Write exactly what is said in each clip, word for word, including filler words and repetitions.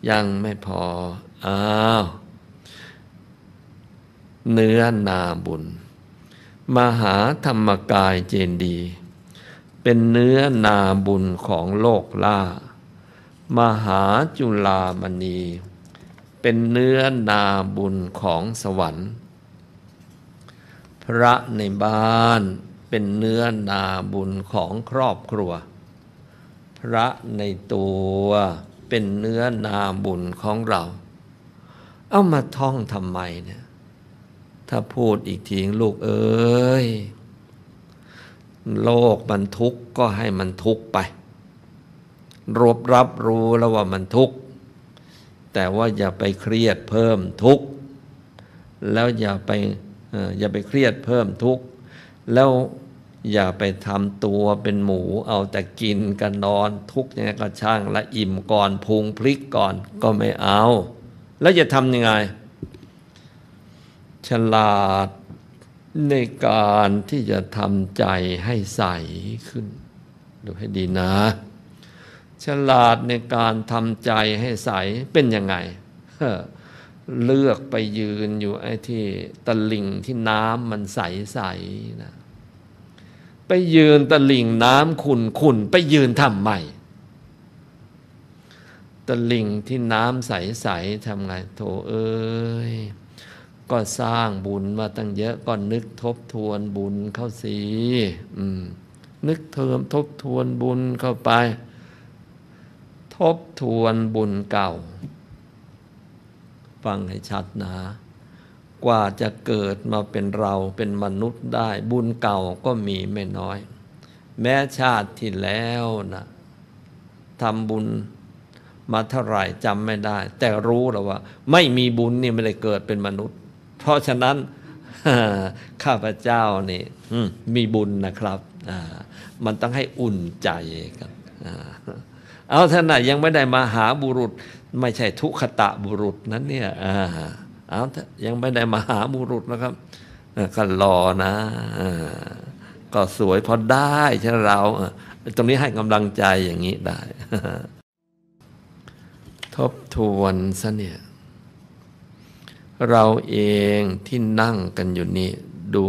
ยังไม่พออ้าวเนื้อนาบุญมหาธรรมกายเจดีย์เป็นเนื้อนาบุญของโลกล่ามหาจุฬามณีเป็นเนื้อนาบุญของสวรรค์พระในบ้านเป็นเนื้อนาบุญของครอบครัวพระในตัวเป็นเนื้อนาบุญของเราเอามาท่องทำไมเนี่ยถ้าพูดอีกทีลูกเอ้ยโลกมันทุกข์ก็ให้มันทุกข์ไปรบรับรู้แล้วว่ามันทุกข์แต่ว่าอย่าไปเครียดเพิ่มทุกข์แล้วอย่าไปเอ่ออย่าไปเครียดเพิ่มทุกข์แล้วอย่าไปทำตัวเป็นหมูเอาแต่กินกันนอนทุกข์ยังไงก็ช่างละอิ่มก่อนพุงพลิกก่อนก็ไม่เอาแล้วจะทำยังไงฉลาดในการที่จะทำใจให้ใสขึ้นดูให้ดีนะฉลาดในการทำใจให้ใสเป็นยังไงเลือกไปยืนอยู่ไอ้ที่ตะลิ่งที่น้ำมันใสๆนะไปยืนตะลิ่งน้ำขุ่นๆไปยืนทำไมตะลิ่งที่น้ำใสๆทำไงโถเอ้ยก็สร้างบุญมาตั้งเยอะก็นึกทบทวนบุญเข้าสิอืมนึกเทิมทบทวนบุญเข้าไปทบทวนบุญเก่าฟังให้ชัดนะกว่าจะเกิดมาเป็นเราเป็นมนุษย์ได้บุญเก่าก็มีไม่น้อยแม้ชาติที่แล้วนะทำบุญมาเท่าไหร่จำไม่ได้แต่รู้แล้วว่าไม่มีบุญนี่ไม่ได้เกิดเป็นมนุษย์เพราะฉะนั้นข้าพเจ้านี่มีบุญนะครับมันต้องให้อุ่นใจกันเอาท่านน่ะยังไม่ได้มาหาบุรุษไม่ใช่ทุคตะบุรุษนั้นเนี่ยเอายังไม่ได้มาหาบุรุษนะครับก็รอนะก็สวยพอได้ใช่เราตรงนี้ให้กำลังใจอย่างนี้ได้ทบทวนซะเนี่ยเราเองที่นั่งกันอยู่นี่ดู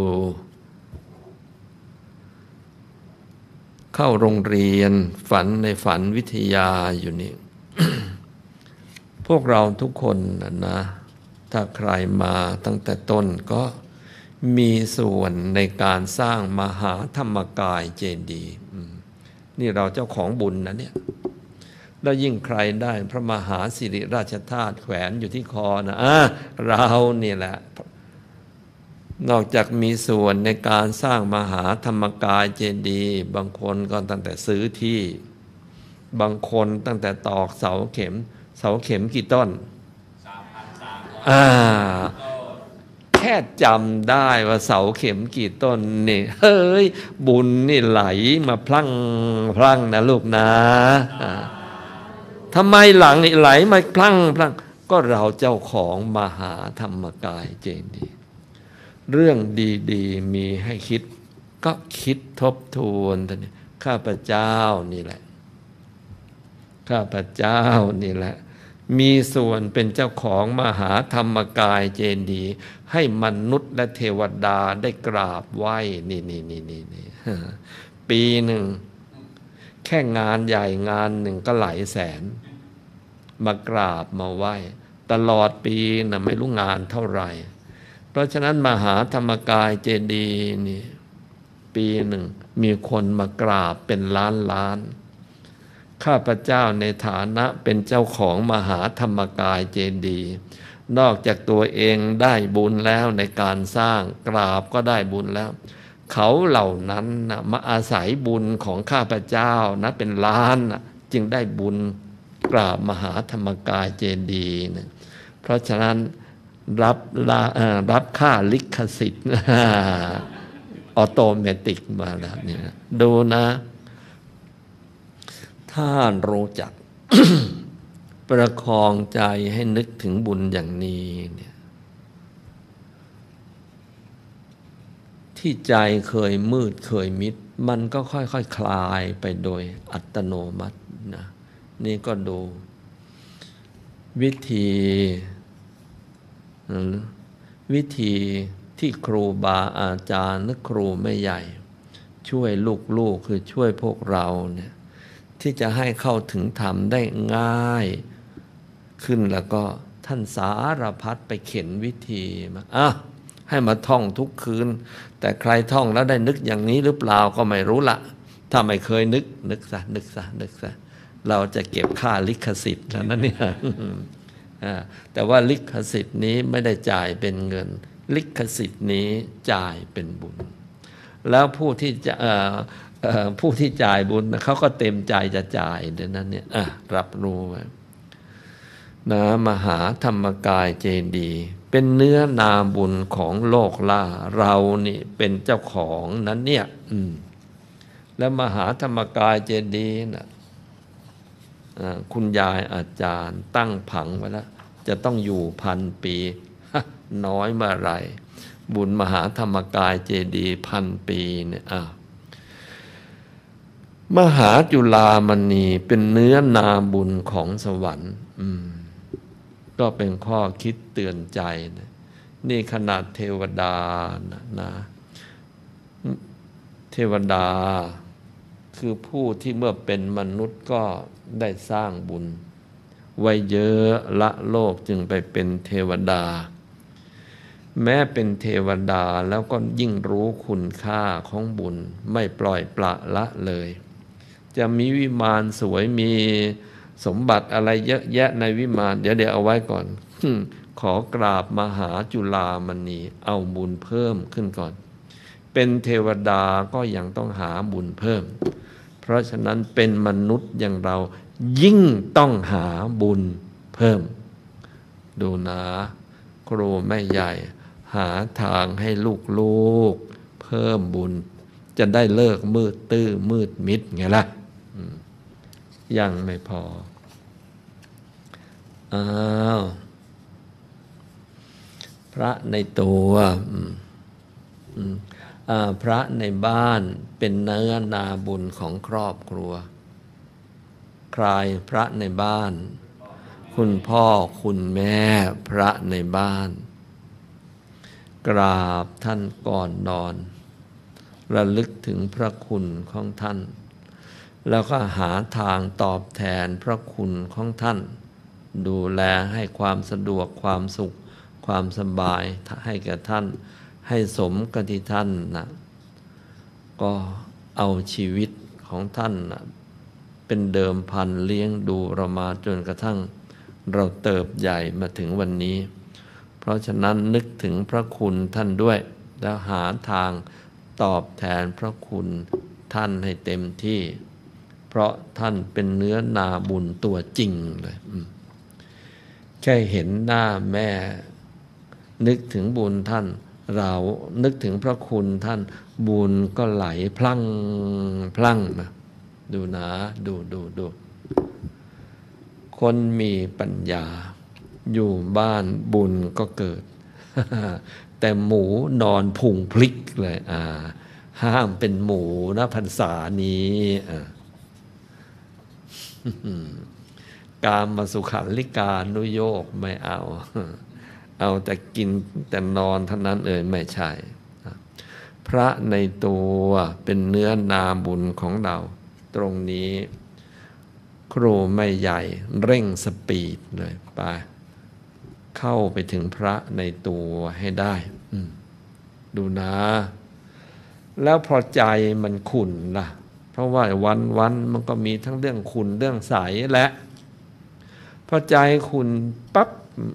เข้าโรงเรียนฝันในฝันวิทยาอยู่นี่ พวกเราทุกคนนะถ้าใครมาตั้งแต่ต้นก็มีส่วนในการสร้างมหาธรรมกายเจดีย์นี่เราเจ้าของบุญนะเนี่ยแล้วยิ่งใครได้พระมหาสิริราชธาตุแขวนอยู่ที่คอนะอ่ะเรานี่แหละนอกจากมีส่วนในการสร้างมหาธรรมกายเจดีย์บางคนก็ตั้งแต่ซื้อที่บางคนตั้งแต่ตอกเสาเข็มเสาเข็มกี่ต้นอ่าแค่จำได้ว่าเสาเข็มกี่ต้นนี่เฮ้ยบุญนี่ไหลมาพลั่งพลั่งนะลูกนะทำไมหลังไหลมาพลั่งพลั่งก็เราเจ้าของมหาธรรมกายเจดีย์เรื่องดีๆมีให้คิดก็คิดทบทวนท่านนี้ข้าพเจ้านี่แหละข้าพเจ้านี่แหละมีส่วนเป็นเจ้าของมหาธรรมกายเจดีย์ให้มนุษย์และเทวดาได้กราบไหว้นี่นี่นี่นี่นี่ปีหนึ่งแค่งานใหญ่งานหนึ่งก็หลายแสนมากราบมาไหว้ตลอดปีนะไม่รู้งานเท่าไหร่เพราะฉะนั้นมหาธรรมกายเจดีย์นี่ปีหนึ่งมีคนมากราบเป็นล้านล้านข้าพเจ้าในฐานะเป็นเจ้าของมหาธรรมกายเจดีย์นอกจากตัวเองได้บุญแล้วในการสร้างกราบก็ได้บุญแล้วเขาเหล่านั้นนะมาอาศัยบุญของข้าพเจ้านะเป็นล้านนะจึงได้บุญกราบมหาธรรมกายเจดีย์นะเพราะฉะนั้นรับรับค่าลิขสิทธิ์ออโตเมติกมาแล้วเนี่ยดูนะท่านรู้จัก ประคองใจให้นึกถึงบุญอย่างนี้เนี่ยที่ใจเคยมืดเคยมิดมันก็ค่อยๆ ค, คลายไปโดยอัตโนมัตินะนี่ก็ดูวิธีวิธีที่ครูบาอาจารย์หรือครูไม่ใหญ่ ช่วยลูกๆคือช่วยพวกเราเนี่ยที่จะให้เข้าถึงธรรมได้ง่ายขึ้นแล้วก็ท่านสารพัดไปเข็นวิธีมาอ่ะให้มาท่องทุกคืนแต่ใครท่องแล้วได้นึกอย่างนี้หรือเปล่าก็ไม่รู้ละถ้าไม่เคยนึกนึกซะนึกซะนึกซะเราจะเก็บค่าลิขสิทธิ์แล้วนั่นเนี่ยแต่ว่าลิขสิทธิ์นี้ไม่ได้จ่ายเป็นเงินลิขสิทธิ์นี้จ่ายเป็นบุญแล้วผู้ที่จะผู้ที่จ่ายบุญเขาก็เต็มใจจะจ่ายเดี๋ยวนั้นเนี่ยรับรู้ไว้นะมหาธรรมกายเจดีย์เป็นเนื้อนาบุญของโลกล่าเรานี่เป็นเจ้าของนั้นเนี่ยอืมแล้วมหาธรรมกายเจดีย์นะคุณยายอาจารย์ตั้งผังไว้แล้วจะต้องอยู่พันปีน้อยเมื่อไรบุญมหาธรรมกายเจดีย์พันปีเนี่ยอ่ะมหาจุฬามณีเป็นเนื้อนาบุญของสวรรค์อืมก็เป็นข้อคิดเตือนใจนะนี่ขนาดเทวดานะนะเทวดาคือผู้ที่เมื่อเป็นมนุษย์ก็ได้สร้างบุญไว้เยอะละโลกจึงไปเป็นเทวดาแม้เป็นเทวดาแล้วก็ยิ่งรู้คุณค่าของบุญไม่ปล่อยปละละเลยจะมีวิมานสวยมีสมบัติอะไรเยอะแยะในวิมานเดี๋ยวเดี๋ยวเอาไว้ก่อนขอกราบมหาจุฬามณีเอาบุญเพิ่มขึ้นก่อนเป็นเทวดาก็ยังต้องหาบุญเพิ่มเพราะฉะนั้นเป็นมนุษย์อย่างเรายิ่งต้องหาบุญเพิ่มดูนะครูแม่ใหญ่หาทางให้ลูกๆเพิ่มบุญจะได้เลิกมืดตื้อมืดมิดไงล่ะยังไม่พออ้าวพระในตัวพระในบ้านเป็นเนื้อนาบุญของครอบครัวใครพระในบ้านคุณพ่อคุณแม่พระในบ้านกราบท่านก่อนนอนระลึกถึงพระคุณของท่านแล้วก็หาทางตอบแทนพระคุณของท่านดูแลให้ความสะดวกความสุขความสบายให้แก่ท่านให้สมกับที่ท่านนะก็เอาชีวิตของท่านนะเป็นเดิมพันเลี้ยงดูเรามาจนกระทั่งเราเติบใหญ่มาถึงวันนี้เพราะฉะนั้นนึกถึงพระคุณท่านด้วยแล้วหาทางตอบแทนพระคุณท่านให้เต็มที่เพราะท่านเป็นเนื้อนาบุญตัวจริงเลยแค่เห็นหน้าแม่นึกถึงบุญท่านเรานึกถึงพระคุณท่านบุญก็ไหลพลั่งพลั่งมาดูนะดูดูดูคนมีปัญญาอยู่บ้านบุญก็เกิด แต่หมูนอนพุงพลิกเลยอ่าห้ามเป็นหมูนะพรรษานี้อ่ากามมาสุขันลิกานุโยกไม่เอาเอาแต่กินแต่นอนเท่านั้นเอ่ยไม่ใช่พระในตัวเป็นเนื้อนาบุญของเราตรงนี้ครูไม่ใหญ่เร่งสปีดเลยไปเข้าไปถึงพระในตัวให้ได้ดูนะแล้วพอใจมันขุ่นล่ะเพราะว่าวันวันมันก็มีทั้งเรื่องขุ่นเรื่องใสและพอใจขุ่นปั๊บ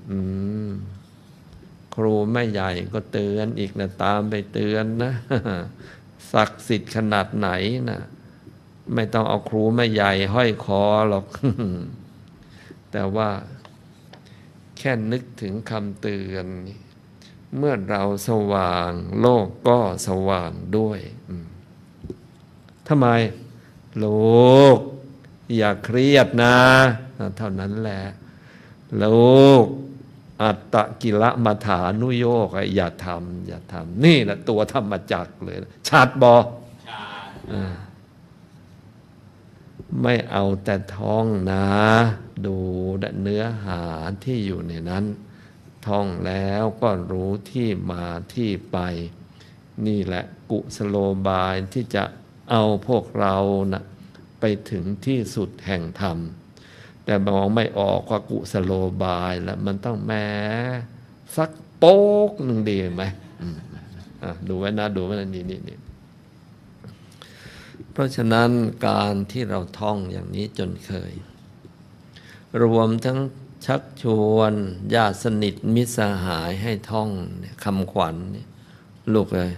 ครูไม่ใหญ่ก็เตือนอีกนะตามไปเตือนนะศักดิ์สิทธิ์ขนาดไหนนะไม่ต้องเอาครูไม่ใหญ่ห้อยคอหรอก แต่ว่าแค่นึกถึงคำเตือนเมื่อเราสว่างโลกก็สว่างด้วยทำไมโลกอย่าเครียดนะเท่านั้นแหละโลกอัตตกิลมัฏฐานุโยคอย่าทำอย่าทำนี่แหละตัวธรรมจักรเลยชัดบอไม่เอาแต่ท่องนะ ดูเนื้อหาที่อยู่ในนั้นท่องแล้วก็รู้ที่มาที่ไปนี่แหละกุศโลบายที่จะเอาพวกเรานะไปถึงที่สุดแห่งธรรมแต่มองไม่ออกว่ากุศโลบายแล้วมันต้องแม้สักโป๊กหนึ่งดีไหมดูไว้นะดูไว้นะนี่นี่นี่เพราะฉะนั้นการที่เราท่องอย่างนี้จนเคยรวมทั้งชักชวนญาติสนิทมิตรสหายให้ท่องคำขวัญลูกเลย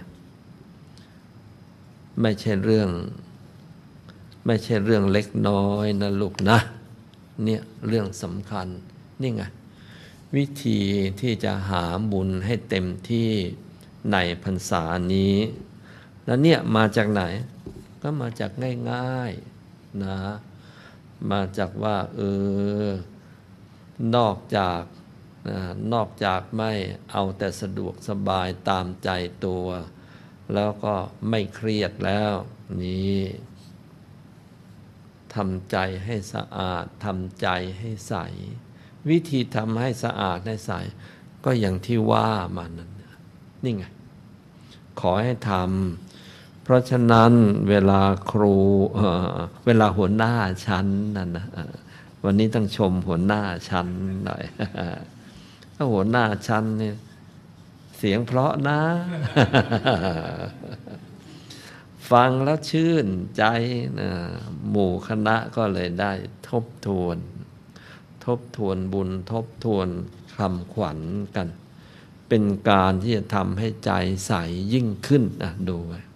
ไม่ใช่เรื่องไม่ใช่เรื่องเล็กน้อยนะลูกนะเนี่ยเรื่องสำคัญนี่ไงวิธีที่จะหาบุญให้เต็มที่ในพรรษานี้แล้วเนี่ยมาจากไหนก็มาจากง่ายๆนะมาจากว่าเออนอกจากนะนอกจากไม่เอาแต่สะดวกสบายตามใจตัวแล้วก็ไม่เครียดแล้วนี่ทำใจให้สะอาดทำใจให้ใสวิธีทำให้สะอาดให้ใสก็อย่างที่ว่ามานั่นนี่ไงขอให้ทำเพราะฉะนั้นเวลาครูเอ่อเวลาหัวหน้าชั้นนั่นนะวันนี้ต้องชมหัวหน้าชั้นหน่อยถ้าหัวหน้าชั้นเนี่ยเสียงเพราะนะ ฟังแล้วชื่นใจนะหมู่คณะก็เลยได้ทบทวนทบทวนบุญทบทวนคำขวัญกันเป็นการที่จะทำให้ใจใสยิ่งขึ้นนะดูไว้